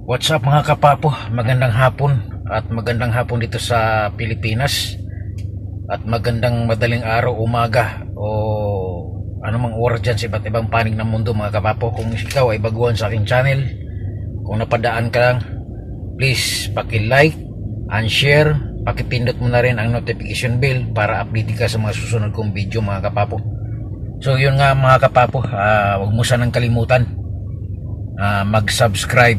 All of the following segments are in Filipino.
What's up mga kapapo? Magandang hapon at magandang hapon dito sa Pilipinas at magandang madaling araw, umaga o anumang oras dyan sa iba't ibang panig ng mundo mga kapapo. Kung ikaw ay baguhan sa aking channel, kung napadaan ka lang, please paki-like and share, pakipindot mo na rin ang notification bell para update ka sa mga susunod kong video mga kapapo. So yun nga mga kapapo, huwag mo sanang kalimutan mag-subscribe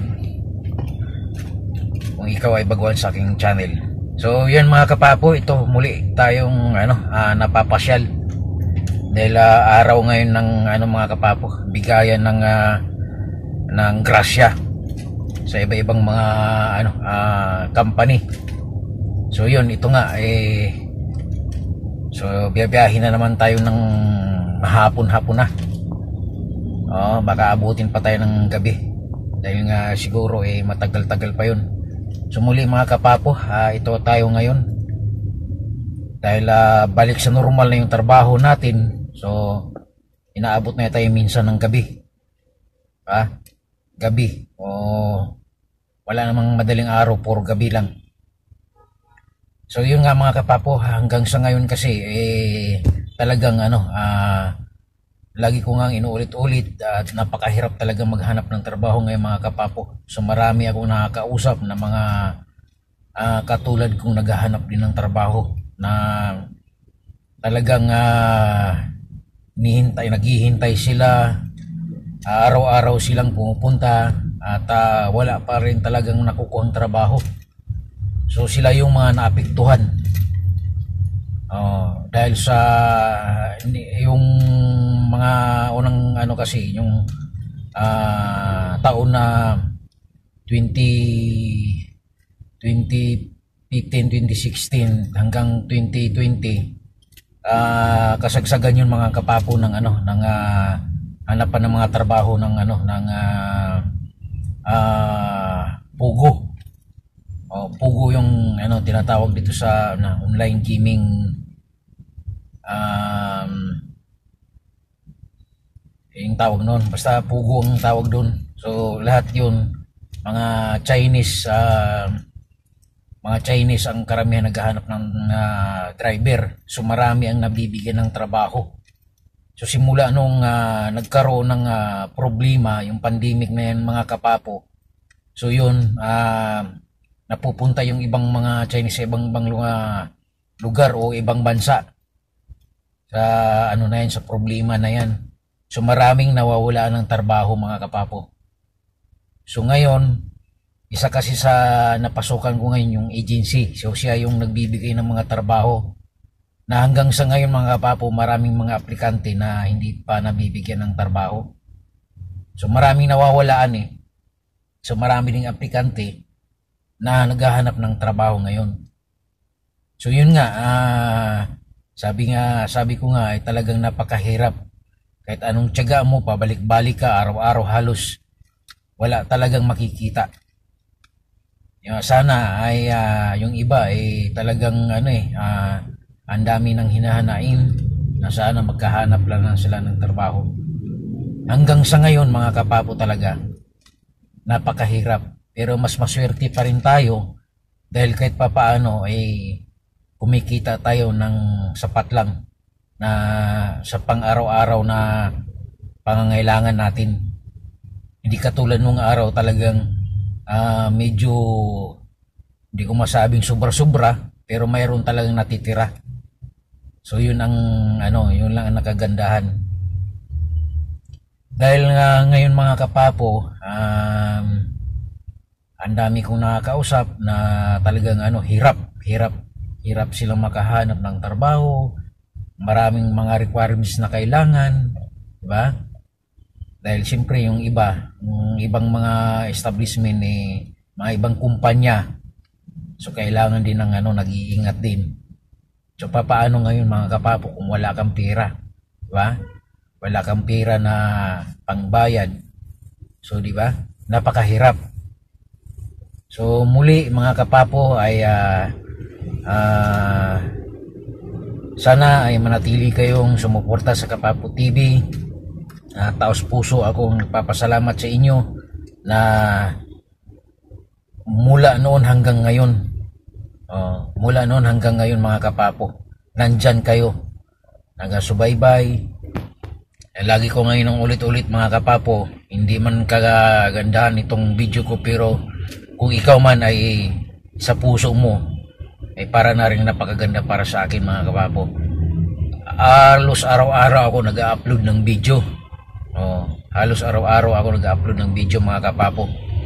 kung ikaw ay baguhan sa aking channel. So yan mga kapapo, ito muli tayong napapasyal dahil araw ngayon ng mga kapapo, bigayan ng grasya sa iba-ibang mga company. So yun, ito nga so biyabiyahin na naman tayo ng hapon-hapon na. Baka abutin pa tayo ng gabi dahil nga siguro matagal-tagal pa yun. So muli mga kapapo, ito tayo ngayon dahil balik sa normal na yung trabaho natin. So inaabot na tayo minsan ng gabi, gabi wala namang madaling araw, puro gabi lang. So yun nga mga kapapo, hanggang sa ngayon kasi talagang lagi ko nga inuulit-ulit at napakahirap talaga maghanap ng trabaho ngayon mga kapapo. So marami akong nakakausap na mga katulad kong naghahanap din ng trabaho na talagang naghihintay sila, araw-araw silang pumupunta at wala pa rin talagang nakukuhang trabaho. So sila yung mga naapektuhan dahil sa yung mga unang kasi yung taon na 2015, 2016 hanggang 2020, kasagsagan yung mga kapapo ng hanapan ng mga trabaho ng pugo. Pugo yung tinatawag dito sa online gaming, yung tawag noon, basta pugo ang tawag doon. So lahat yun mga Chinese ang karamihan naghahanap ng driver. So marami ang nabibigyan ng trabaho. So simula nung nagkaroon ng problema yung pandemic na yan mga kapapo, so yun napupunta yung ibang mga Chinese sa ibang lugar o ibang bansa sa na yan, sa problema na yan. So maraming nawawalaan ng trabaho mga kapapo. So ngayon, isa kasi sa napasukan ko ngayon yung agency. So siya yung nagbibigay ng mga trabaho na hanggang sa ngayon mga kapapo, maraming mga aplikante na hindi pa nabibigyan ng trabaho. So maraming nawawalaan So marami ding aplikante na naghahanap ng trabaho ngayon. So yun nga, sabi ko nga talagang napakahirap. Kahit anong tiyaga mo, pabalik-balik ka, araw-araw halos wala talagang makikita. Sana ay yung iba talagang ang dami ng hinahanain na sana magkahanap lang sila ng trabaho. Hanggang sa ngayon mga kapapo talaga napakahirap, pero mas maswerte pa rin tayo dahil kahit papaano kumikita tayo ng sapat lang na sa pang-araw-araw na pangangailangan natin. Hindi katulad nung araw talagang medyo hindi ko masabing sobra-sobra, pero mayroon talagang natitira. So yun ang yun lang ang nakagandahan. Dahil ngayon mga kapapo, ang dami kong nakakausap na talagang hirap silang makahanap ng trabaho. Maraming mga requirements na kailangan, di ba? Dahil siyempre yung ibang mga establishment mga ibang kumpanya, so kailangan din ng nag-iingat din. So papaano ngayon mga kapapo kung wala kang pera, di ba? Wala kang pera na pangbayad. So di ba? Napakahirap. So muli mga kapapo ay sana ay manatili kayong sumuporta sa Kapapo TV. Taos puso akong nagpapasalamat sa inyo na mula noon hanggang ngayon, mula noon hanggang ngayon mga kapapo, nandyan kayo, nagasubaybay. Lagi ko ngayon ng ulit-ulit mga kapapo, hindi man kagandahan itong video ko, pero kung ikaw man ay sa puso mo, ay para na rin napakaganda para sa akin mga kapapo. Halos araw-araw ako nag-upload ng video. Halos araw-araw ako nag-upload ng video mga kapapo.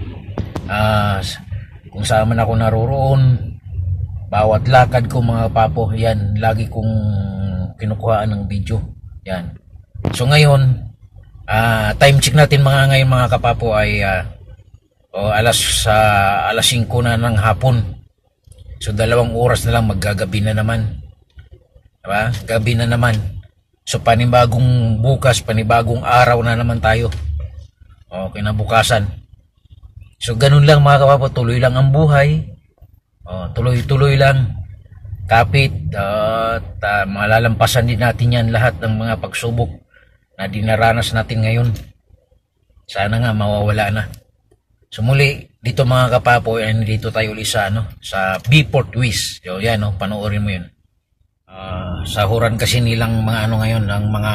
Kung saan man ako naroroon, bawat lakad ko mga kapapo, yan, lagi kong kinukuhaan ng video. Yan. So ngayon, time check natin ngayon mga kapapo ay alas 5 na ng hapon. So 2 oras na lang maggagabi na naman. Diba? Gabi na naman. So panibagong bukas, panibagong araw na naman tayo. Kinabukasan. So ganun lang mga kapapo, tuloy lang ang buhay. Tuloy-tuloy lang. Kapit at malalampasan din natin yan lahat ng mga pagsubok na dinaranas natin ngayon. Sana nga mawawala na. So muli, dito mga kapapo, dito tayo ulit sa Beaufort West. So yan, panoorin mo yun. Sahuran kasi nilang mga ngayon, ang mga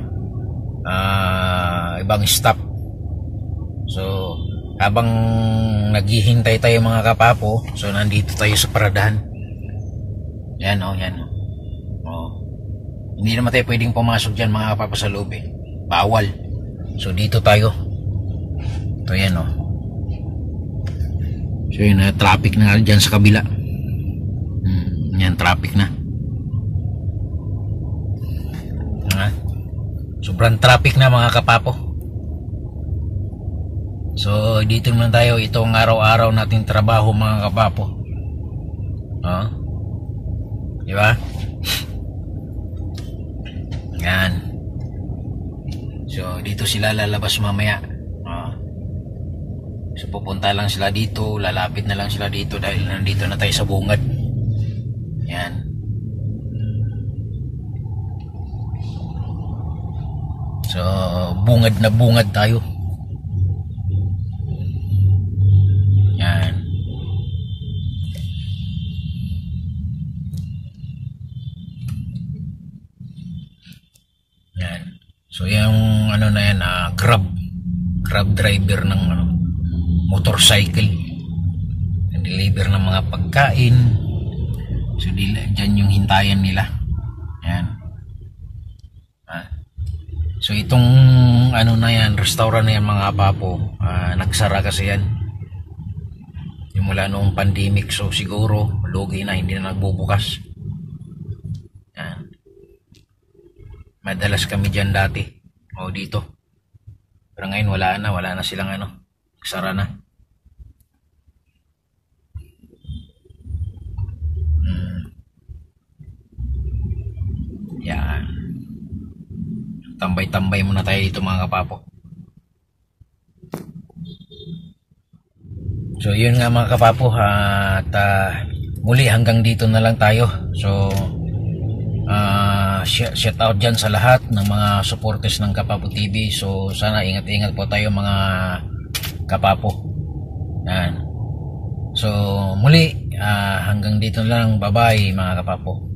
ibang staff. So habang naghihintay tayo mga kapapo, so nandito tayo sa paradahan. Yan. Hindi naman tayo pwedeng pumasok dyan mga kapapo sa loob eh. Bawal. So dito tayo. Ito yan So yun, traffic na dyan sa kabila. Yan, traffic na. Sobrang traffic na mga kapapo. So dito naman tayo, itong araw-araw nating trabaho mga kapapo. Diba? Yan. So dito sila lalabas mamaya. So pupunta lang sila dito, lalapit na lang sila dito dahil nandito na tayo sa bungad. Yan. So bungad na bungad tayo. Yan. Yan. So yung na yan, grab driver ng motorcycle, deliver ng mga pagkain. So dyan yung hintayan nila. Yan. So itong na yan, restaurant na yan mga kapapo, nagsara kasi yan mula noong pandemic. So siguro lugi na, hindi na nagbubukas. Yan. Madalas kami dyan dati dito, pero ngayon wala na silang nagsara na. Yan. Tambay-tambay muna tayo dito mga kapapo. So yun nga mga kapapo, at muli hanggang dito na lang tayo. So shout out dyan sa lahat ng mga supporters ng Kapapo TV. So sana ingat-ingat po tayo mga kapapo. Yan. So muli hanggang dito na lang. Bye bye mga kapapo.